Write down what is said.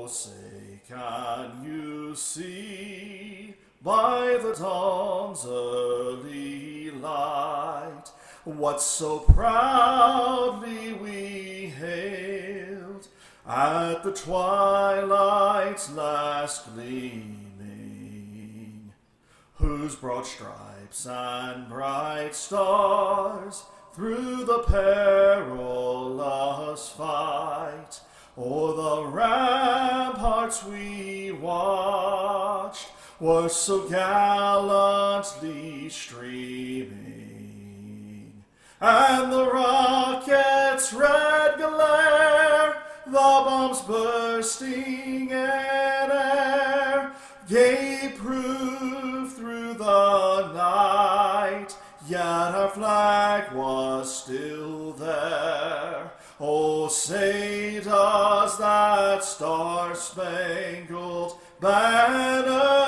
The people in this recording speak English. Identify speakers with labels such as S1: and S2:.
S1: say, can you see by the dawn's early light what so proudly we hailed at the twilight's last gleaming, whose broad stripes and bright stars through the perilous fight o'er the ramparts we watched were so gallantly streaming, and the rocket's red glare, the bombs bursting in air, gave proof through the night, yet our flag was still there. Oh, say does that star-spangled banner